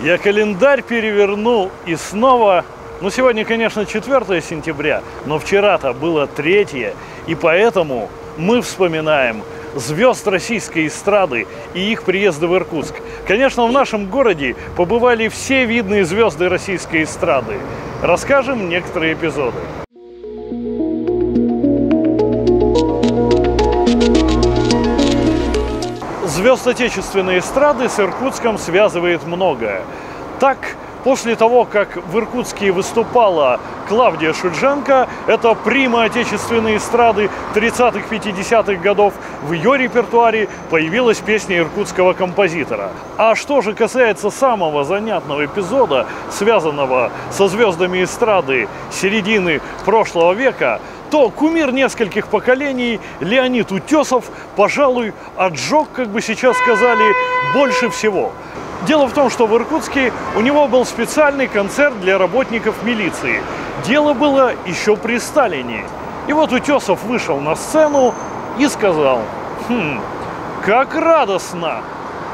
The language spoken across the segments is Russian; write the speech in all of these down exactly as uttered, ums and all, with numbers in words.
Я календарь перевернул и снова... Ну, сегодня, конечно, четвёртое сентября, но вчера-то было третье. И поэтому мы вспоминаем звезд российской эстрады и их приезды в Иркутск. Конечно, в нашем городе побывали все видные звезды российской эстрады. Расскажем некоторые эпизоды. Звезд отечественной эстрады с Иркутском связывает многое. Так, после того, как в Иркутске выступала Клавдия Шульженко, это прима отечественной эстрады тридцатых-пятидесятых годов, в ее репертуаре появилась песня иркутского композитора. А что же касается самого занятного эпизода, связанного со звездами эстрады середины прошлого века, то кумир нескольких поколений Леонид Утесов, пожалуй, отжег, как бы сейчас сказали, больше всего. Дело в том, что в Иркутске у него был специальный концерт для работников милиции. Дело было еще при Сталине. И вот Утесов вышел на сцену и сказал: «Хм, как радостно!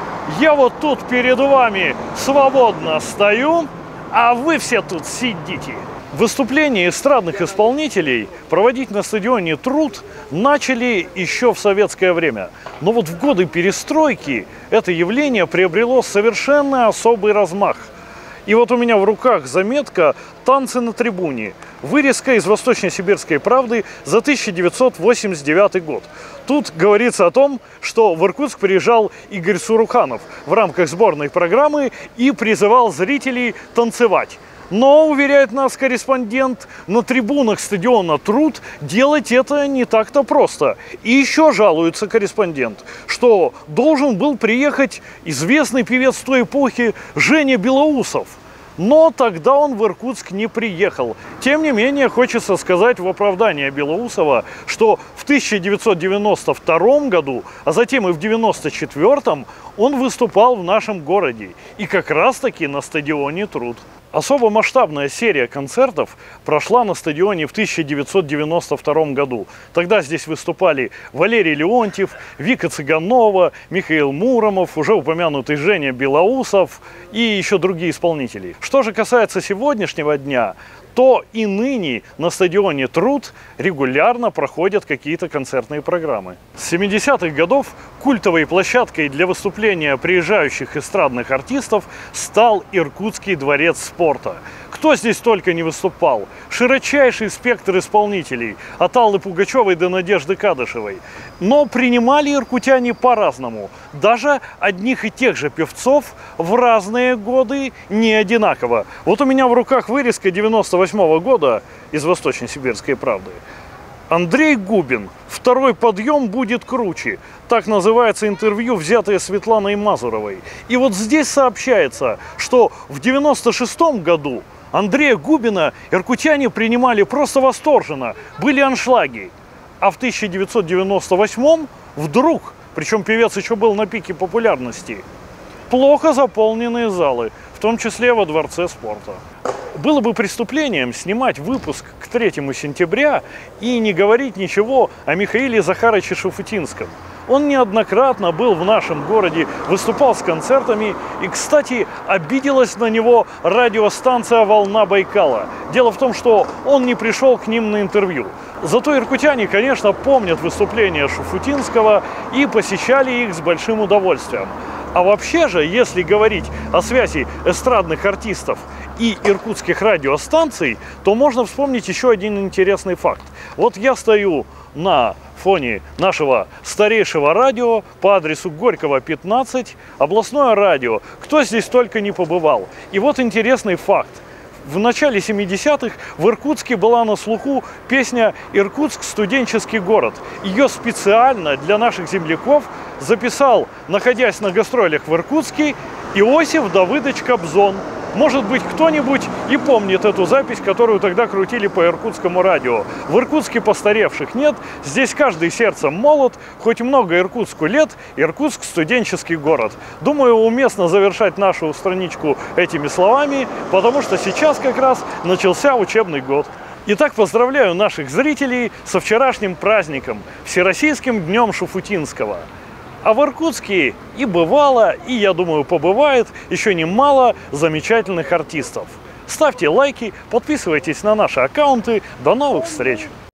Я вот тут перед вами свободно стою, а вы все тут сидите». Выступления эстрадных исполнителей проводить на стадионе «Труд» начали еще в советское время. Но вот в годы перестройки это явление приобрело совершенно особый размах. И вот у меня в руках заметка «Танцы на трибуне». Вырезка из «Восточно-Сибирской правды» за тысяча девятьсот восемьдесят девятый год. Тут говорится о том, что в Иркутск приезжал Игорь Суруханов в рамках сборной программы и призывал зрителей танцевать. Но, уверяет нас корреспондент, на трибунах стадиона «Труд» делать это не так-то просто. И еще жалуется корреспондент, что должен был приехать известный певец той эпохи Женя Белоусов. Но тогда он в Иркутск не приехал. Тем не менее, хочется сказать в оправдание Белоусова, что в тысяча девятьсот девяносто втором году, а затем и в девяносто четвёртом, он выступал в нашем городе. И как раз-таки на стадионе «Труд». Особо масштабная серия концертов прошла на стадионе в тысяча девятьсот девяносто втором году. Тогда здесь выступали Валерий Леонтьев, Вика Цыганова, Михаил Муромов, уже упомянутый Женя Белоусов и еще другие исполнители. Что же касается сегодняшнего дня, то и ныне на стадионе «Труд» регулярно проходят какие-то концертные программы. С семидесятых годов культовой площадкой для выступления приезжающих эстрадных артистов стал Иркутский дворец спорта. Кто здесь только не выступал. Широчайший спектр исполнителей, от Аллы Пугачевой до Надежды Кадышевой. Но принимали иркутяне по-разному. Даже одних и тех же певцов в разные годы не одинаково. Вот у меня в руках вырезка девяносто восьмого года из «Восточно-Сибирской правды». Андрей Губин. «Второй подъем будет круче». Так называется интервью, взятое Светланой Мазуровой. И вот здесь сообщается, что в девяносто шестом году Андрея Губина иркутяне принимали просто восторженно, были аншлаги. А в тысяча девятьсот девяносто восьмом вдруг, причем певец еще был на пике популярности, плохо заполненные залы, в том числе во Дворце спорта. Было бы преступлением снимать выпуск к третьему сентября и не говорить ничего о Михаиле Захаровиче Шуфутинском. Он неоднократно был в нашем городе, выступал с концертами, и, кстати, обиделась на него радиостанция «Волна Байкала». Дело в том, что он не пришел к ним на интервью. Зато иркутяне, конечно, помнят выступления Шуфутинского и посещали их с большим удовольствием. А вообще же, если говорить о связи эстрадных артистов и иркутских радиостанций, то можно вспомнить еще один интересный факт. Вот я стою на фоне нашего старейшего радио по адресу Горького, пятнадцать, областное радио. Кто здесь только не побывал. И вот интересный факт. В начале семидесятых в Иркутске была на слуху песня «Иркутск – студенческий город». Ее специально для наших земляков записал, находясь на гастролях в Иркутске, Иосиф Давыдович Кобзон. Может быть, кто-нибудь и помнит эту запись, которую тогда крутили по иркутскому радио. В Иркутске постаревших нет, здесь каждый сердцем молод, хоть много Иркутску лет, Иркутск – студенческий город. Думаю, уместно завершать нашу страничку этими словами, потому что сейчас как раз начался учебный год. Итак, поздравляю наших зрителей со вчерашним праздником, Всероссийским днем Шуфутинского. А в Иркутске и бывало, и, я думаю, побывает еще немало замечательных артистов. Ставьте лайки, подписывайтесь на наши аккаунты. До новых встреч!